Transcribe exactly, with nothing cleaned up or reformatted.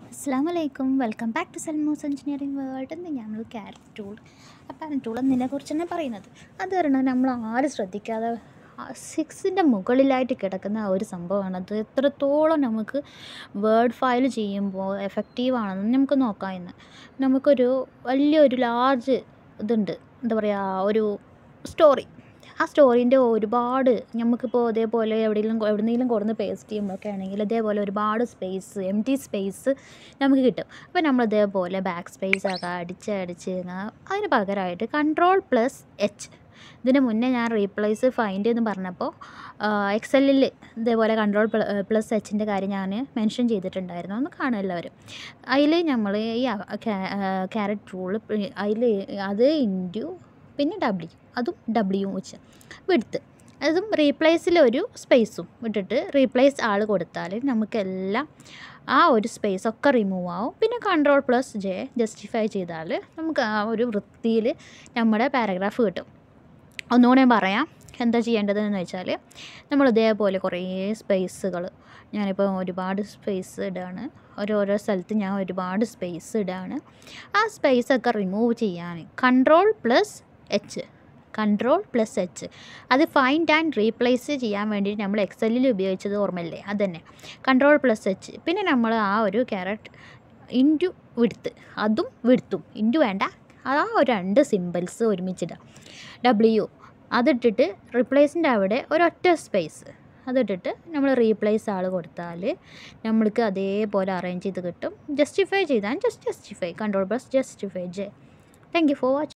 അസ്സലാമലൈക്കും welcome back to Salmo's engineering world എന്ന് നമ്മൾ കാരറ്റ് ടൂൾ അപ്പോൾ ടൂൾ എന്നതിനെ കുറിച്ച് തന്നെ പറയുന്നത് അത് പറഞ്ഞാൽ നമ്മൾ ആരും ശ്രദ്ധിക്കാതെ സിക്സിൻ്റെ മുകളിലായിട്ട് കിടക്കുന്ന ആ ഒരു സംഭവമാണ്. അത് എത്രത്തോളം നമുക്ക് വേർഡ് ഫയൽ ചെയ്യുമ്പോൾ എഫക്റ്റീവാണെന്ന് നമുക്ക് നോക്കാം. ഇന്ന് നമുക്കൊരു വലിയൊരു ലാർജ് ഇതുണ്ട്, എന്താ പറയുക, ഒരു സ്റ്റോറി. ആ സ്റ്റോറീൻ്റെ ഒരുപാട് നമുക്കിപ്പോൾ അതേപോലെ എവിടെയെങ്കിലും എവിടെയെങ്കിലും കൊടുന്ന് പേസ്റ്റ് ചെയ്യുമ്പോഴൊക്കെ ആണെങ്കിൽ ഇതേപോലെ ഒരുപാട് സ്പേസ്, എം ടി സ്പേസ് നമുക്ക് കിട്ടും. അപ്പോൾ നമ്മൾ ഇതേപോലെ ബാക്ക് സ്പേസ് ഒക്കെ അടിച്ച് അടിച്ച് അതിന് പകരമായിട്ട് കൺട്രോൾ പ്ലസ് എച്ച്, ഇതിന് മുന്നേ ഞാൻ റീപ്ലേസ് ഫൈൻഡ് എന്ന് പറഞ്ഞപ്പോൾ എക്സലിൽ ഇതേപോലെ കൺട്രോൾ പ്ലസ് എച്ചിൻ്റെ കാര്യം ഞാൻ മെൻഷൻ ചെയ്തിട്ടുണ്ടായിരുന്നു, ഒന്ന് കാണും എല്ലാവരും. അതിൽ നമ്മൾ ഈ കാരറ്റ് ടൂൾ അതിൽ അത് ഇൻറ്റു പിന്നെ ഡബ്ല്യു, അതും ഡബ്ല്യു വെച്ച് വിടുത്ത്, അതും റീപ്ലേസിലൊരു സ്പേസും ഇട്ടിട്ട് റീപ്ലേസ് ആൾ കൊടുത്താൽ നമുക്കെല്ലാം ആ ഒരു സ്പേസ് ഒക്കെ റിമൂവ് ആവും. പിന്നെ കൺട്രോൾ പ്ലസ് ജെ ജസ്റ്റിഫൈ ചെയ്താൽ നമുക്ക് ആ ഒരു വൃത്തിയിൽ നമ്മുടെ പാരഗ്രാഫ് കിട്ടും. ഒന്നുകൂടെ ഞാൻ പറയാം എന്താ ചെയ്യേണ്ടതെന്ന് വെച്ചാൽ, നമ്മൾ ഇതേപോലെ കുറേ സ്പേസുകൾ, ഞാനിപ്പോൾ ഒരുപാട് സ്പേസ് ഇടാണ്, ഓരോരോ സ്ഥലത്ത് ഞാൻ ഒരുപാട് സ്പേസ് ഇടാണ്. ആ സ്പേസൊക്കെ റിമൂവ് ചെയ്യാൻ control plus H, control plus H, അത് ഫൈൻഡ് ആൻഡ് റീപ്ലേസ് ചെയ്യാൻ വേണ്ടിയിട്ട് നമ്മൾ എക്സലിൽ ഉപയോഗിച്ചത് ഓർമ്മയില്ലേ, അതുതന്നെ കൺട്രോൾ പ്ലസ് എച്ച്. പിന്നെ നമ്മൾ ആ ഒരു കാരറ്റ് ഇൻറ്റു വിടുത്ത്, അതും വിടുത്തും ഇൻറ്റു വേണ്ട, ആ ഒരു രണ്ട് സിമ്പിൾസ് ഒരുമിച്ചിടാം. ഡബ്ല്യു അതിട്ടിട്ട് റീപ്ലേസിൻ്റെ അവിടെ ഒരൊറ്റ സ്പേസ് അതിട്ടിട്ട് നമ്മൾ റീപ്ലേസ് ആൾ കൊടുത്താൽ നമ്മൾക്ക് അതേപോലെ അറേഞ്ച് ചെയ്ത് കിട്ടും. ജസ്റ്റിഫൈ ചെയ്താൽ just justify, control plus justify J. Thank you for watching.